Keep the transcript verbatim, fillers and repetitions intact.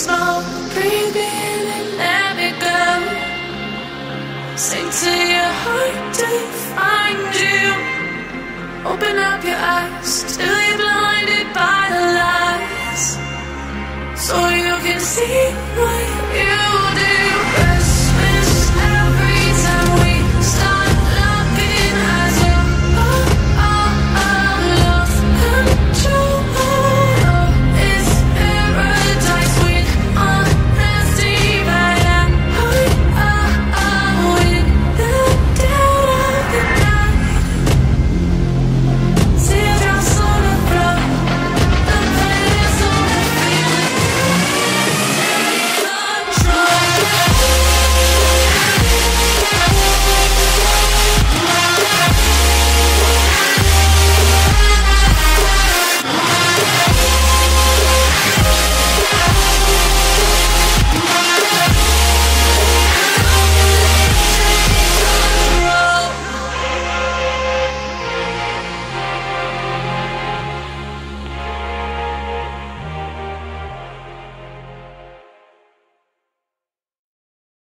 small, breathe in and let me go. Sing to your heart to find you. Open up your eyes till you're blinded by the lies, so you can see what